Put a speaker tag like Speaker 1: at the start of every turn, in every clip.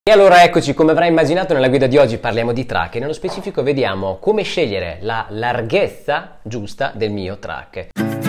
Speaker 1: E allora eccoci, come avrai immaginato nella guida di oggi parliamo di track e nello specifico vediamo come scegliere la larghezza giusta del mio track.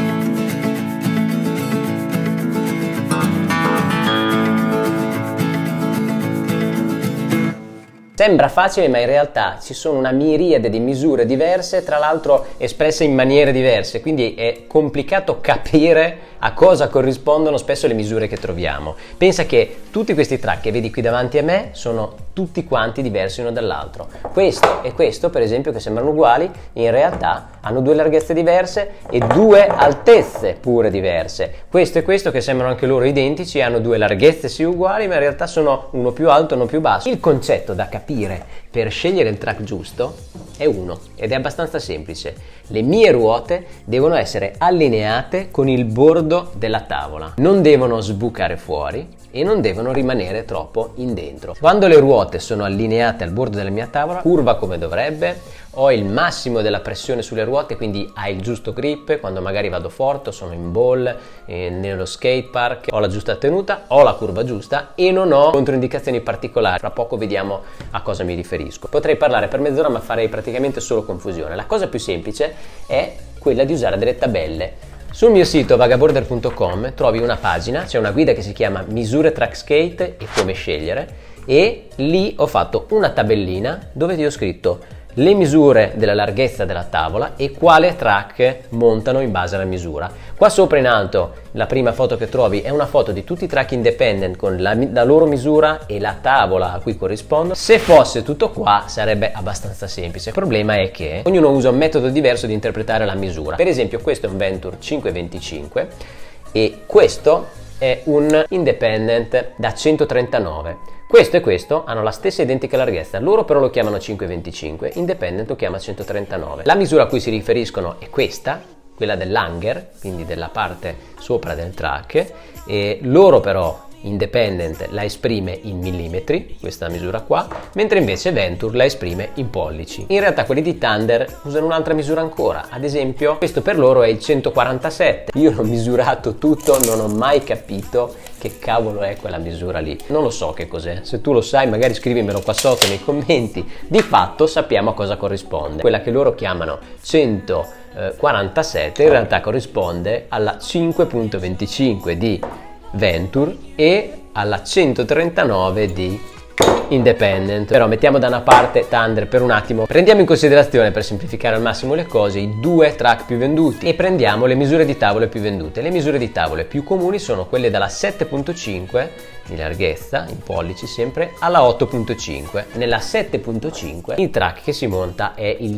Speaker 1: Sembra facile, ma in realtà ci sono una miriade di misure diverse, tra l'altro espresse in maniere diverse, quindi è complicato capire a cosa corrispondono spesso le misure che troviamo. Pensa che tutti questi track che vedi qui davanti a me sono tutti quanti diversi uno dall'altro. Questo e questo, per esempio, che sembrano uguali, in realtà hanno due larghezze diverse e due altezze pure diverse. Questo e questo, che sembrano anche loro identici, hanno due larghezze sì uguali, ma in realtà sono uno più alto e uno più basso. Il concetto da capire per scegliere il track giusto è uno ed è abbastanza semplice. Le mie ruote devono essere allineate con il bordo della tavola, non devono sbucare fuori e non devono rimanere troppo in dentro. Quando le ruote sono allineate al bordo della mia tavola, curva come dovrebbe, ho il massimo della pressione sulle ruote, quindi hai il giusto grip. Quando magari vado forte, sono in ball, nello skate park, ho la giusta tenuta, ho la curva giusta e non ho controindicazioni particolari. Fra poco vediamo a cosa mi riferisco. Potrei parlare per mezz'ora, ma farei praticamente solo confusione. La cosa più semplice è quella di usare delle tabelle. Sul mio sito vagaborder.com trovi una pagina, c'è una guida che si chiama Misure Track Skate e come scegliere, e lì ho fatto una tabellina dove ti ho scritto le misure della larghezza della tavola e quale track montano in base alla misura. Qua sopra in alto la prima foto che trovi è una foto di tutti i track independent con la loro misura e la tavola a cui corrispondono. Se fosse tutto qua sarebbe abbastanza semplice. Il problema è che ognuno usa un metodo diverso di interpretare la misura. Per esempio questo è un Venture 525 e questo è un independent da 139. Questo e questo hanno la stessa identica larghezza, loro però lo chiamano 525, independent lo chiama 139. La misura a cui si riferiscono è questa, quella dell'hanger, quindi della parte sopra del track, e loro però independent la esprime in millimetri, questa misura qua, mentre invece Venture la esprime in pollici. In realtà quelli di Thunder usano un'altra misura ancora, ad esempio questo per loro è il 147. Io l'ho misurato tutto, non ho mai capito che cavolo è quella misura lì, non lo so che cos'è. Se tu lo sai magari scrivimelo qua sotto nei commenti. Di fatto sappiamo a cosa corrisponde. Quella che loro chiamano 147 in realtà corrisponde alla 5.25 di Venture e alla 139 di Independent. Però mettiamo da una parte Thunder per un attimo, prendiamo in considerazione, per semplificare al massimo le cose, i due track più venduti e prendiamo le misure di tavole più vendute. Le misure di tavole più comuni sono quelle dalla 7.5 di larghezza, in pollici sempre, alla 8.5. Nella 7.5 il track che si monta è il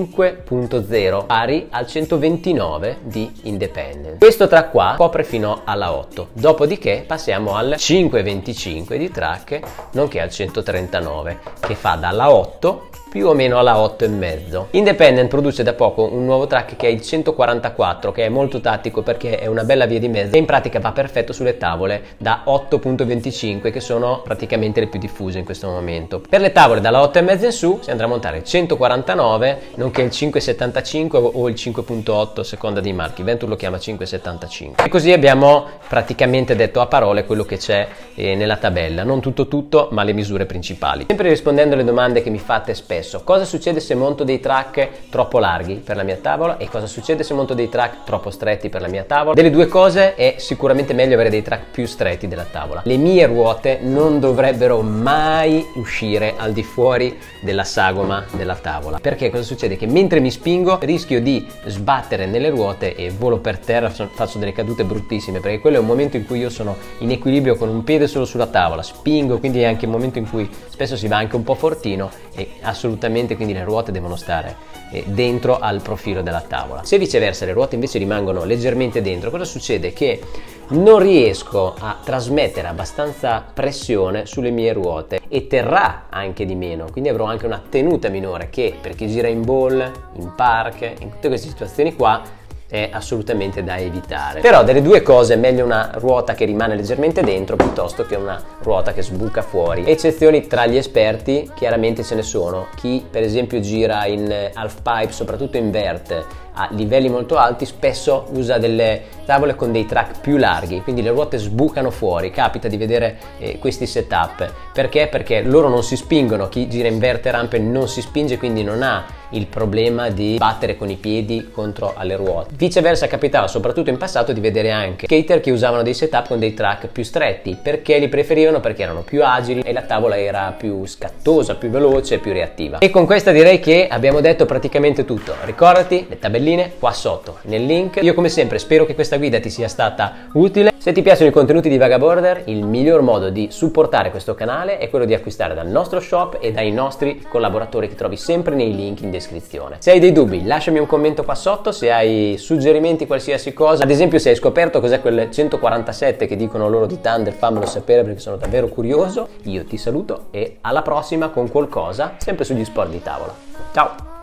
Speaker 1: 5.0 pari al 129 di Independent. Questo track qua copre fino alla 8, dopodiché passiamo al 5.25 di track, nonché al 139 che fa dalla 8 più o meno alla 8,5. Independent produce da poco un nuovo track che è il 144, che è molto tattico perché è una bella via di mezzo e in pratica va perfetto sulle tavole da 8.25, che sono praticamente le più diffuse in questo momento. Per le tavole dalla 8,5 in su si andrà a montare il 149, nonché il 5,75 o il 5.8 a seconda dei marchi. Venture lo chiama 5,75. E così abbiamo praticamente detto a parole quello che c'è nella tabella, non tutto, ma le misure principali. Sempre rispondendo alle domande che mi fate spesso: cosa succede se monto dei track troppo larghi per la mia tavola e cosa succede se monto dei track troppo stretti per la mia tavola? Delle due cose è sicuramente meglio avere dei track più stretti della tavola. Le mie ruote non dovrebbero mai uscire al di fuori della sagoma della tavola, perché cosa succede? Che mentre mi spingo rischio di sbattere nelle ruote e volo per terra, faccio delle cadute bruttissime, perché quello è un momento in cui io sono in equilibrio con un piede solo sulla tavola, spingo, quindi è anche un momento in cui spesso si va anche un po' fortino e assolutamente quindi le ruote devono stare dentro al profilo della tavola. Se viceversa le ruote invece rimangono leggermente dentro, cosa succede? Che non riesco a trasmettere abbastanza pressione sulle mie ruote e terrà anche di meno, quindi avrò anche una tenuta minore che per chi gira in ball, in park, in tutte queste situazioni qua è assolutamente da evitare. Però delle due cose è meglio una ruota che rimane leggermente dentro piuttosto che una ruota che sbuca fuori. Eccezioni tra gli esperti chiaramente ce ne sono. Chi per esempio gira in half pipe, soprattutto in vert, a livelli molto alti, spesso usa delle tavole con dei track più larghi, quindi le ruote sbucano fuori. Capita di vedere questi setup. Perché? Perché loro non si spingono, chi gira in vert e rampe non si spinge, quindi non ha il problema di battere con i piedi contro alle ruote. Viceversa capitava soprattutto in passato di vedere anche skater che usavano dei setup con dei track più stretti. Perché li preferivano? Perché erano più agili e la tavola era più scattosa, più veloce, più reattiva. E con questa direi che abbiamo detto praticamente tutto. Ricordati le tabelline qua sotto nel link. Io come sempre spero che questa guida ti sia stata utile. Se ti piacciono i contenuti di Vagaborder, il miglior modo di supportare questo canale è quello di acquistare dal nostro shop e dai nostri collaboratori che trovi sempre nei link in descrizione. Se hai dei dubbi lasciami un commento qua sotto, se hai suggerimenti qualsiasi cosa, ad esempio se hai scoperto cos'è quel 147 che dicono loro di Thunder, fammelo sapere perché sono davvero curioso. Io ti saluto e alla prossima con qualcosa sempre sugli sport di tavola. Ciao!